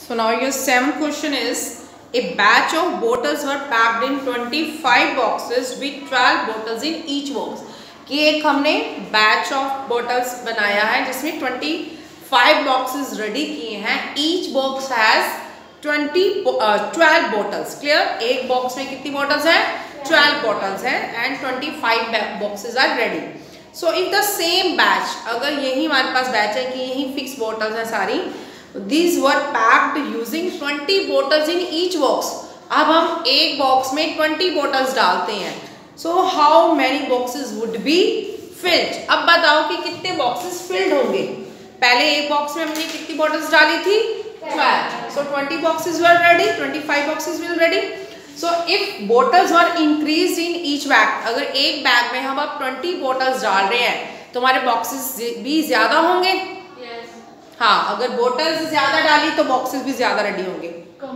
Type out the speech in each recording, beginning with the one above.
So now your seventh question is, a batch of bottles were packed in 25 boxes with 12 bottles in each box. कि एक हमने batch of bottles बनाया है जिसमें 25 boxes ready किए हैं. Each box has 12 bottles. Clear? एक box में कितनी बॉटल्स हैं? 12 बॉटल्स हैं and 25 boxes are ready. So if the same batch, अगर यही हमारे पास बैच है कि यही फिक्स बॉटल्स हैं सारी, these were packed using 20 bottles in each box. अब हम एक बॉक्स में 20 bottles डालते हैं. So how many boxes would be filled? अब बताओ कि कितने boxes filled होंगे. पहले एक बॉक्स में हमने कितनी bottles डाली थी? 12. So 20 boxes were ready, 25 boxes were ready. So if bottles were increased in each bag, अगर एक बैग में हम अब 20 bottles डाल रहे हैं तो हमारे boxes भी ज्यादा होंगे. हाँ, अगर बोटल्स ज्यादा डाली तो बॉक्सेस भी ज्यादा रेडी होंगे.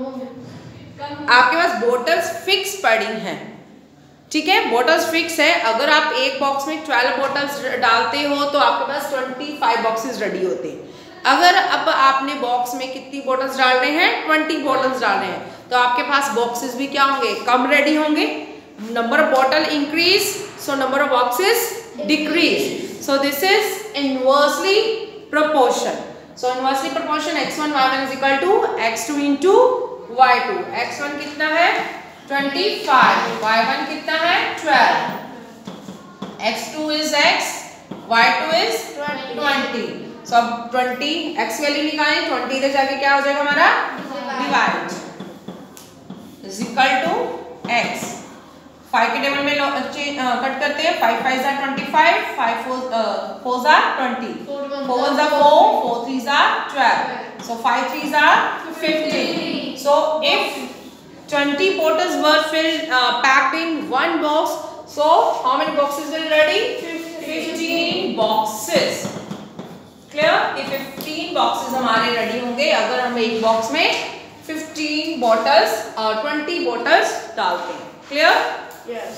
आपके पास बोटल्स फिक्स पड़ी हैं, ठीक है? बोटल्स फिक्स है. अगर आप एक बॉक्स में 12 बोटल्स डालते हो तो आपके पास 25 बॉक्सेस रेडी होते हैं. अगर अब आपने बॉक्स में कितनी बोटल्स डाल रहे हैं? 20 बोटल्स डाल रहे हैं, तो आपके पास बॉक्सेस भी क्या होंगे? कम रेडी होंगे. Number of bottle increase, so number of boxes decrease. So this is inversely proportion. So inversely proportion x1 y1 is equal to x2 into y2. x1 कितना है? 25. y1 कितना है? 12. x2 is x, y2 is 20. So अब 20 x value निकालें, 20 इधर जाके क्या हो जाएगा हमारा? Divide is equal to x. 5 के टेबल में कट करते हैं. 5 5 are 25, 5 4 are 20, 4 1 are 4, 4 3 are 12. So 5 3 are 15. So if 20 bottles were filled packed in one box, so how many boxes will ready? 15 boxes. Clear? If 15 boxes हमारे ready होंगे अगर हम एक box में 15 bottles और 20 bottles डालते हैं. Clear? Yes.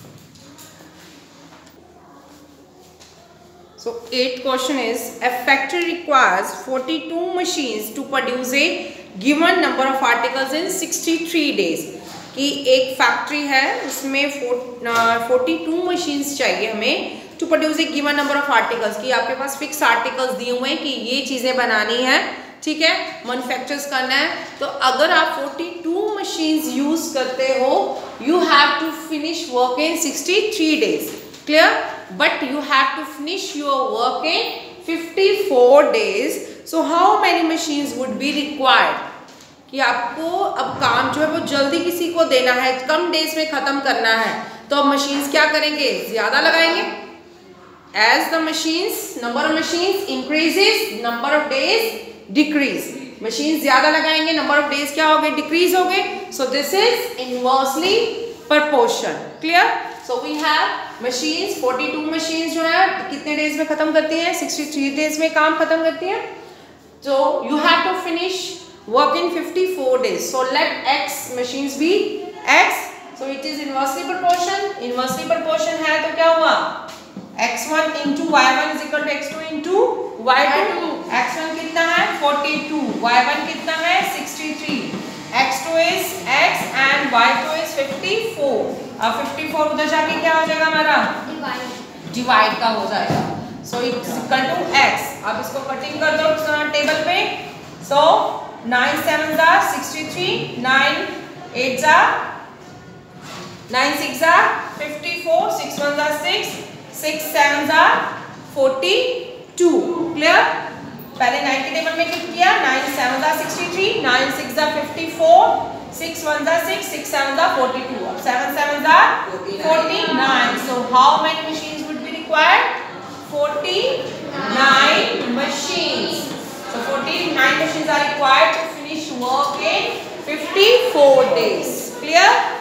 So eighth question is, a factory requires 42 machines to produce a given number of articles in 63 days. कि एक फैक्ट्री है उसमें 42 मशीन्स चाहिए हमें to produce a given number of articles. कि आपके पास फिक्स आर्टिकल्स दिए हुए हैं कि ये चीज़ें बनानी है, ठीक है, मैन्युफैक्चर्स करना है. तो अगर आप 42 मशीन्स यूज करते हो, you have to finish work in 63 days. Clear? But you have to finish your work in 54 days. So how many machines would be required? कि आपको अब काम जो है वो जल्दी किसी को देना है, कम डेज में खत्म करना है, तो अब मशीन्स क्या करेंगे? ज्यादा लगाएंगे. As the machines, number of machines increases, number of days decrease. Machine ज्यादा लगाएंगे, नंबर ऑफ डेज क्या हो गए? डिक्रीज हो गए. So this is inversely proportion. Clear? So we have machines, 42 machines जो है कितने डेज में खत्म करती हैं? 63 डेज में काम खत्म करती हैं. So you have to finish work in 54 days. So let x machines be x. So it is inversely proportion. Inversely proportion है तो क्या हुआ? x1 into y1 is equal to x2 into y2. x1 कितना है? 42. y1 कितना है? 63. x2 is x and y2 is 54. अब 54 उधर जाके क्या हो जाएगा हमारा? डिवाइड का हो जाएगा. So it's equal to x. अब इसको कटिंग कर दो टेबल पे. So 9 7s are 63, 9 8s are 9 6 are 54, 6 1s are 6, 6 7s are 42. Clear? पहले 9 के टेबल में क्लिक किया. 9 7s are 63, 9 6 are 54, 6 1s are 6, 6 7s are 42. अब 7 7s are 49. So how many machines would be required? 49 machines. So 49 machines are required to finish work in 54 days. Clear?